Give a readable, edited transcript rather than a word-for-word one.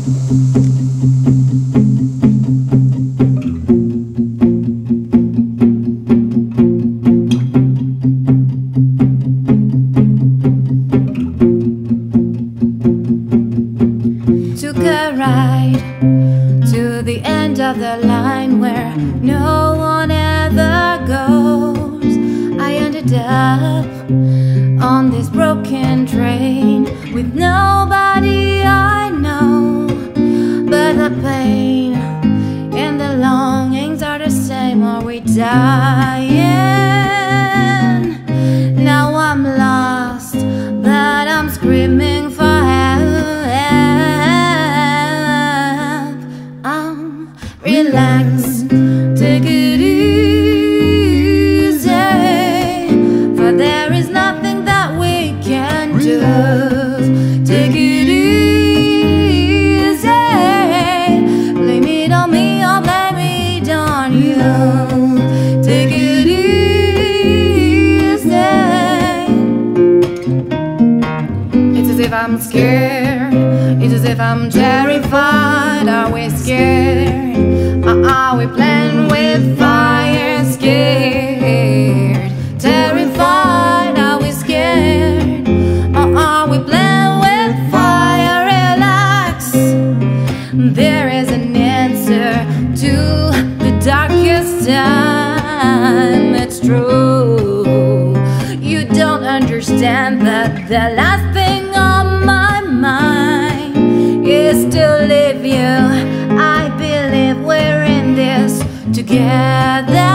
Took a ride to the end of the line where no one ever goes. I ended up on this broken train with nobody I know, but the pain and the longings are the same. Are we dying? Now I'm lost, but I'm screaming for help. Relax, take it easy, for there is nothing that we can do. Take it easy, blame it on me or blame it on you. Take it easy. It's as if I'm scared, it's as if I'm terrified. Are we scared? Are we playing with fire? Scared, terrified. Are we scared? Or are we playing with fire? Relax, there is an answer to the darkest time. It's true, you don't understand that the last thing on my mind is to leave you. I believe we're in this together.